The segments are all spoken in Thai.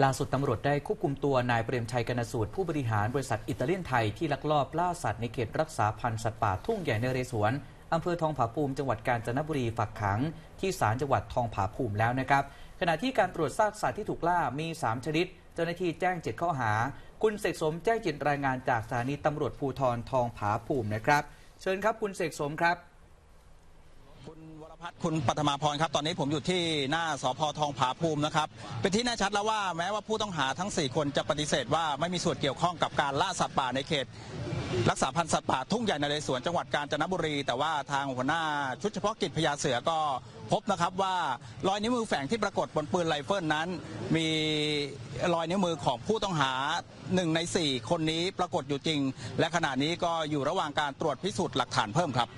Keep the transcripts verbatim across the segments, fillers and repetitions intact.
ล่าสุดตำรวจได้ควบคุมตัวนายเปรมชัยกนสูตรผู้บริหารบริษัทอิตาเลียนไทยที่ลักลอบล่าสัตว์ในเขตรักษาพันธุ์สัตว์ป่าทุ่งใหญ่นเรศวรอำเภอทองผาภูมิจังหวัดกาญจนบุรีฝากขังที่ศาลจังหวัดทองผาภูมิแล้วนะครับขณะที่การตรวจซากสัตว์ที่ถูกล่ามีสามชนิดเจ้าหน้าที่แจ้งเจ็ดข้อหาคุณเสกสมแจ้งจิตรายงานจากสถานีตำรวจภูธรทองผาภูมินะครับเชิญครับคุณเสกสมครับคุณวรพัฒน์คุณปัทมาพรครับตอนนี้ผมอยู่ที่หน้าสภ.ทองผาภูมินะครับเป็นที่แน่ชัดแล้วว่าแม้ว่าผู้ต้องหาทั้งสี่คนจะปฏิเสธว่าไม่มีส่วนเกี่ยวข้องกับการล่าสัตว์ป่าในเขตรักษาพันธุ์สัตว์ป่าทุ่งใหญ่นเรศวรจังหวัดกาญจนบุรีแต่ว่าทางหัวหน้าชุดเฉพาะกิจพญาเสือก็พบนะครับว่ารอยนิ้วมือแฝงที่ปรากฏบนปืนไรเฟิลนั้นมีรอยนิ้วมือของผู้ต้องหาหนึ่งในสี่คนนี้ปรากฏอยู่จริงและขณะนี้ก็อยู่ระหว่างการตรวจพิสูจน์หลักฐานเพิ่มครับ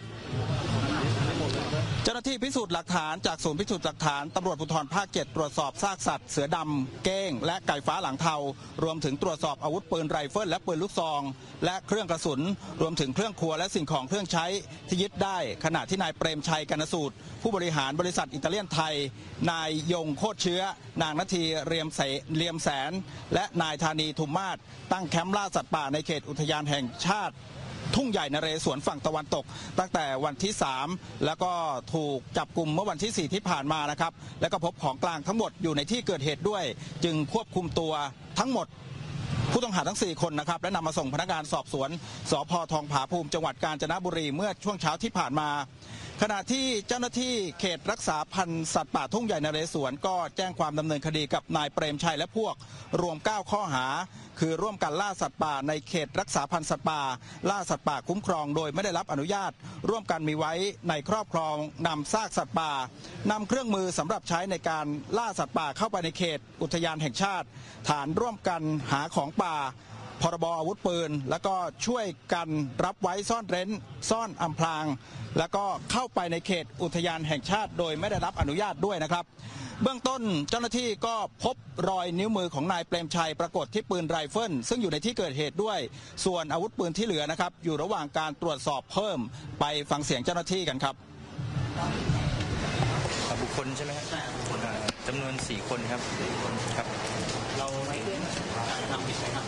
เจ้าหน้าที่พิสูจน์หลักฐานจากศูนย์พิสูจน์หลักฐานตำรวจภูธรภาคเจ็ดตรวจสอบซากสัตว์เสือดำเก้งและไก่ฟ้าหลังเทารวมถึงตรวจสอบอาวุธปืนไรเฟิลและปืนลูกซองและเครื่องกระสุนรวมถึงเครื่องครัวและสิ่งของเครื่องใช้ที่ยึดได้ขณะที่นายเปรมชัยกนสูตรผู้บริหารบริษัทอิตาเลียนไทยนายยงโคตรเชื้อนางนาทีเรียมเสเรียมแสนและนายธานีทุมมาศตั้งแคมป์ล่าสัตว์ป่าในเขตอุทยานแห่งชาติทุ่งใหญ่นเรศวรฝั่งตะวันตกตั้งแต่วันที่สามแล้วก็ถูกจับกลุ่มเมื่อวันที่สี่ที่ผ่านมานะครับแล้วก็พบของกลางทั้งหมดอยู่ในที่เกิดเหตุด้วยจึงควบคุมตัวทั้งหมดผู้ต้องหาทั้งสี่คนนะครับและนำมาส่งพนักงานสอบสวนสภ.ทองผาภูมิจังหวัดกาญจนบุรีเมื่อช่วงเช้าที่ผ่านมาขณะที่เจ้าหน้าที่เขตรักษาพันธุ์สัตว์ป่าทุ่งใหญ่นเรศวรก็แจ้งความดำเนินคดีกับนายเปรมชัยและพวกรวมเก้าข้อหาคือร่วมกันล่าสัตว์ป่าในเขตรักษาพันธุ์สัตว์ป่าล่าสัตว์ป่าคุ้มครองโดยไม่ได้รับอนุญาตร่วมกันมีไว้ในครอบครองนำซากสัตว์ป่านำเครื่องมือสำหรับใช้ในการล่าสัตว์ป่าเข้าไปในเขตอุทยานแห่งชาติฐานร่วมกันหาของป่าพรบอาวุธปืนแล้วก็ช่วยกันรับไว้ซ่อนเร้นซ่อนอำพรางแล้วก็เข้าไปในเขตอุทยานแห่งชาติโดยไม่ได้รับอนุญาตด้วยนะครับเบื้องต้นเจ้าหน้าที่ก็พบรอยนิ้วมือของนายเปรมชัยปรากฏที่ปืนไรเฟิลซึ่งอยู่ในที่เกิดเหตุด้วยส่วนอาวุธปืนที่เหลือนะครับอยู่ระหว่างการตรวจสอบเพิ่มไปฟังเสียงเจ้าหน้าที่กันครับบุคคลใช่ไหมครับจำนวนสี่คนครับครับเราไม่ได้ทำผิดนะครับ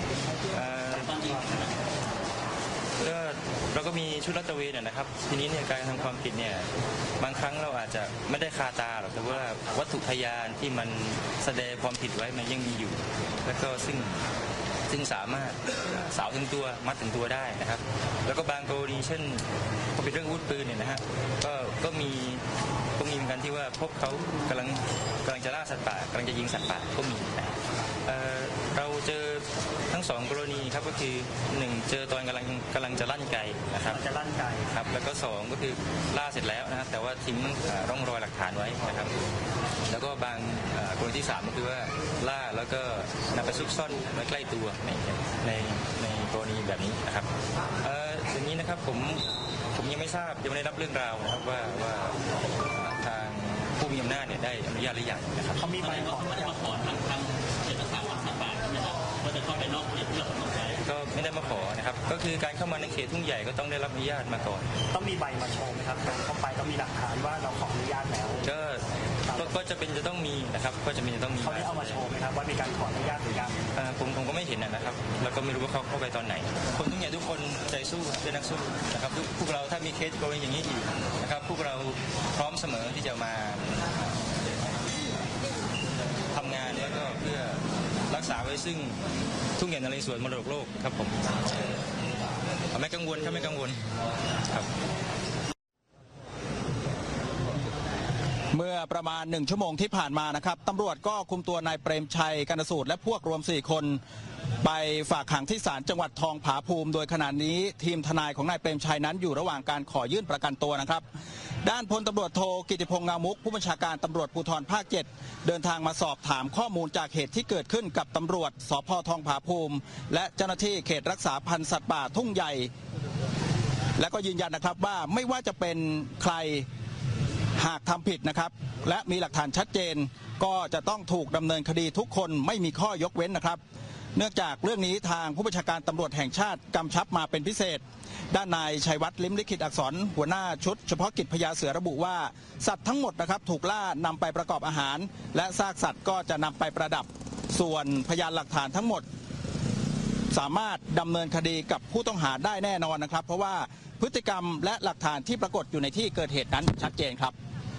ก็เราก็มีชุดลาดตระเวนนะครับทีนี้เนี่ยการทำความผิดเนี่ยบางครั้งเราอาจจะไม่ได้คาตาหรอกแต่ว่าวัตถุพยานที่มันแสดงความผิดไว้มันยังมีอยู่แล้วก็ซึ่งซึ่งสามารถสาวถึงตัวมัดถึงตัวได้นะครับแล้วก็บางกรณีเช่นพอเป็นเรื่องอาวุธปืนเนี่ยนะฮะก็ก็มีก็มีเหมือนกันที่ว่าพบเขากำลังกำลังจะล่าสัตว์ป่ากำลังจะยิงสัตว์ป่าก็มีนะเราเจอทั้งสองกรณีครับก็คือหนึ่งเจอตอนกำลังกำลังจะลั่นไกนะครับจะลั่นไกครับแล้วก็สองก็คือล่าเสร็จแล้วนะครับแต่ว่าทิ้งร่องรอยหลักฐานไว้นะครับแล้วก็บางกรณีที่สามก็คือว่าล่าแล้วก็นำไปซุกซ่อนไว้ใกล้ตัวในในในกรณีแบบนี้นะครับเอ่ออย่างนี้นะครับผมผมยังไม่ทราบยังไม่ได้รับเรื่องราวนะครับว่าว่าทางผู้มีอำนาจเนี่ยได้อนุญาตหรือยังนะครับเขามีใบขอไม่ได้มาขอทางทางเขตรักษาพันธุ์สัตว์ป่าใช่ไหมครับว่าจะเข้าไปนอกเขตที่เรากำหนดไว้ก็ไม่ได้มาขอนะครับก็คือการเข้ามาในเขตทุ่งใหญ่ก็ต้องได้รับอนุญาตมาก่อนต้องมีใบมาโชว์ไหมครับการเข้าไปต้องมีหลักฐานว่าเราขออนุญาตแล้วก็ก็จะเป็นจะต้องมีนะครับก็จะมีจะต้องมีเขาได้เอามาโชว์ไหมครับว่ามีการขออนุญาตหรือยังผมผมก็ไม่เห็นนะครับแล้วก็ไม่รู้ว่าเขาเข้าไปตอนไหนคนทุ่งใหญ่ทุกคนใจสู้เป็นนักสู้นะครับพวกเราถ้ามีเคสกรณีอย่างนี้อีกนะครับพวกเราพร้อมเสมอที่จะมาทำงานแล้วก็เพื่อรักษาไว้ซึ่งทุ่งใหญ่นเรศวรมรดกโลกครับผมไม่กังวลครับไม่กังวลครับเมื่อประมาณหนึ่งชั่วโมงที่ผ่านมานะครับตำรวจก็คุมตัวนายเปรมชัยกนสูตรและพวกรวมสี่คนไปฝากขังที่ศาลจังหวัดทองผาภูมิโดยขณะนี้ทีมทนายของนายเปรมชัยนั้นอยู่ระหว่างการขอยื่นประกันตัวนะครับด้านพลตำรวจโทกิติพงษ์งามมุกผู้บัญชาการตำรวจภูธรภาคเจ็ดเดินทางมาสอบถามข้อมูลจากเหตุที่เกิดขึ้นกับตำรวจสภ.ทองผาภูมิและเจ้าหน้าที่เขตรักษาพันธุ์สัตว์ป่าทุ่งใหญ่และก็ยืนยันนะครับว่าไม่ว่าจะเป็นใครหากทำผิดนะครับและมีหลักฐานชัดเจนก็จะต้องถูกดำเนินคดีทุกคนไม่มีข้อยกเว้นนะครับเนื่องจากเรื่องนี้ทางผู้บัญชาการตำรวจแห่งชาติกำชับมาเป็นพิเศษด้านนายชัยวัฒน์ลิ้มลิขิตอักษรหัวหน้าชุดเฉพาะกิจพญาเสือระบุว่าสัตว์ทั้งหมดนะครับถูกล่านำไปประกอบอาหารและซากสัตว์ก็จะนำไปประดับส่วนพยานหลักฐานทั้งหมดสามารถดำเนินคดีกับผู้ต้องหาได้แน่นอนนะครับเพราะว่าพฤติกรรมและหลักฐานที่ปรากฏอยู่ในที่เกิดเหตุนั้นชัดเจนครับ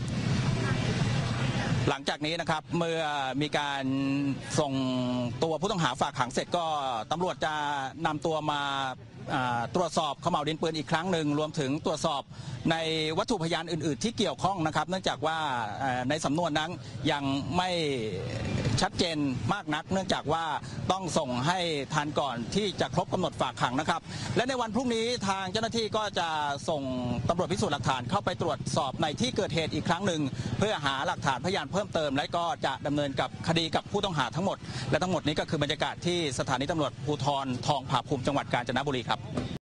หลังจากนี้นะครับเมื่อมีการส่งตัวผู้ต้องหาฝากขังเสร็จก็ตำรวจจะนำตัวมาตรวจสอบเขม่าวดินปืนอีกครั้งหนึ่งรวมถึงตรวจสอบในวัตถุพยานอื่นๆที่เกี่ยวข้องนะครับเนื่องจากว่าในสำนวนนั้นยังไม่ชัดเจนมากนักเนื่องจากว่าต้องส่งให้ทันก่อนที่จะครบกำหนดฝากขังนะครับและในวันพรุ่งนี้ทางเจ้าหน้าที่ก็จะส่งตำรวจพิสูจน์หลักฐานเข้าไปตรวจสอบในที่เกิดเหตุอีกครั้งหนึ่งเพื่อหาหลักฐานพยานเพิ่มเติมและก็จะดำเนินกับคดีกับผู้ต้องหาทั้งหมดและทั้งหมดนี้ก็คือบรรยากาศที่สถานีตำรวจภูธรทองผาภูมิจังหวัดกาญจนบุรีครับ